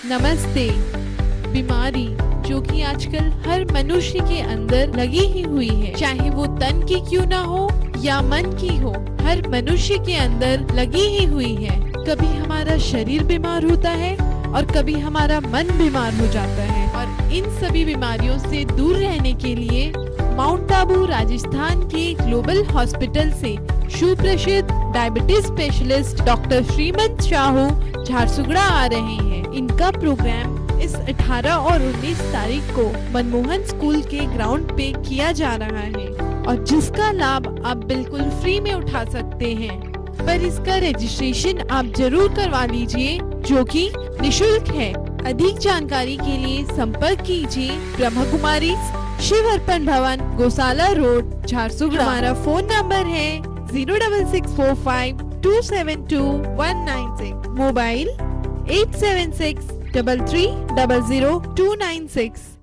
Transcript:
नमस्ते। बीमारी जो कि आजकल हर मनुष्य के अंदर लगी ही हुई है, चाहे वो तन की क्यों ना हो या मन की हो, हर मनुष्य के अंदर लगी ही हुई है। कभी हमारा शरीर बीमार होता है और कभी हमारा मन बीमार हो जाता है। और इन सभी बीमारियों से दूर रहने के लिए माउंट आबू राजस्थान के ग्लोबल हॉस्पिटल से सुप्रसिद्ध diabetes specialist doctor Shrimant Sahu Jharsuguda आ रहे हैं। इनका प्रोग्राम इस 18 और 19 तारीख को मनमोहन स्कूल के ग्राउंड पे किया जा रहा है और जिसका लाभ आप बिल्कुल फ्री में उठा सकते हैं। पर इसका रजिस्ट्रेशन आप जरूर करवा लीजिए जो कि निशुल्क है। अधिक जानकारी के लिए संपर्क कीजिए ब्रह्मकुमारीज, शिव अर्पण भवन, गौशाला रोड, झारसुगड़ा। हमारा फोन नंबर है 06645272196, मोबाइल 8763300296।